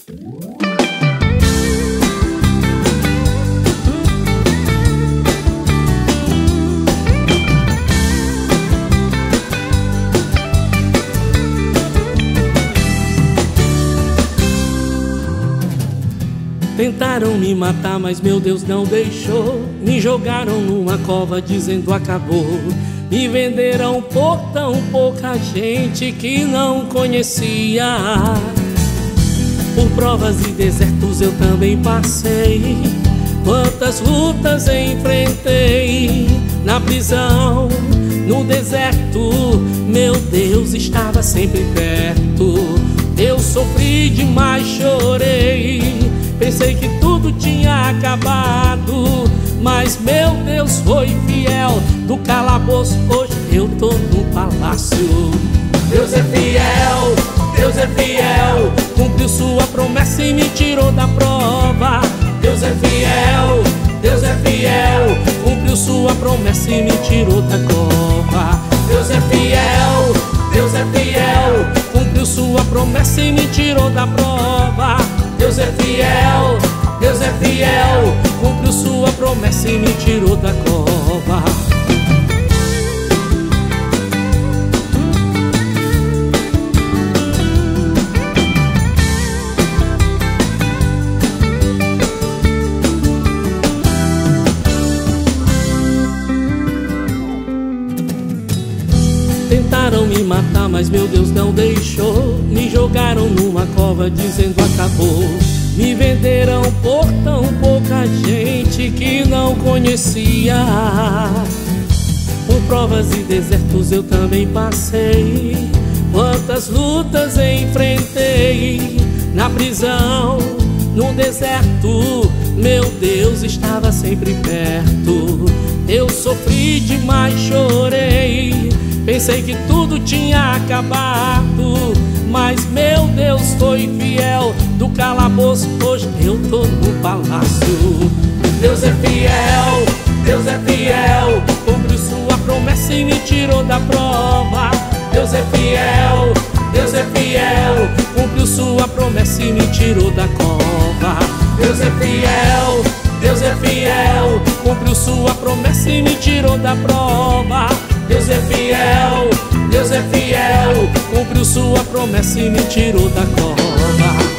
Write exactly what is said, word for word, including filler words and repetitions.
Tentaram me matar, mas meu Deus não deixou. Me jogaram numa cova dizendo acabou. Me venderam por tão pouca gente que não conhecia. Por provas e desertos eu também passei. Quantas lutas enfrentei. Na prisão, no deserto, meu Deus estava sempre perto. Eu sofri demais, chorei. Pensei que tudo tinha acabado, mas meu Deus foi fiel. Do calabouço hoje eu tô no palácio. Deus é fiel, Deus é fiel. Cumpriu sua promessa e me tirou da prova. Deus é fiel, Deus é fiel. Cumpriu sua promessa e me tirou da cova. Deus é fiel, Deus é fiel. Cumpriu sua promessa e me tirou da prova. Deus é fiel, Deus é fiel. Cumpriu sua promessa e me tirou da cova. Tentaram me matar, mas meu Deus não deixou. Me jogaram numa cova dizendo acabou. Me venderam por tão pouca gente que não conhecia. Por provas e desertos eu também passei. Quantas lutas enfrentei. Na prisão, no deserto, meu Deus estava sempre perto. Eu sofri demais, chorei. Pensei que tudo tinha acabado, mas meu Deus foi fiel. Do calabouço hoje eu tô no palácio. Deus é fiel, Deus é fiel. Cumpriu sua promessa e me tirou da prova. Deus é fiel, Deus é fiel. Cumpriu sua promessa e me tirou da cova. Deus é fiel, Deus é fiel. Cumpriu sua promessa e me tirou da prova. Deus é fiel, Deus é fiel. Cumpriu sua promessa e me tirou da cova.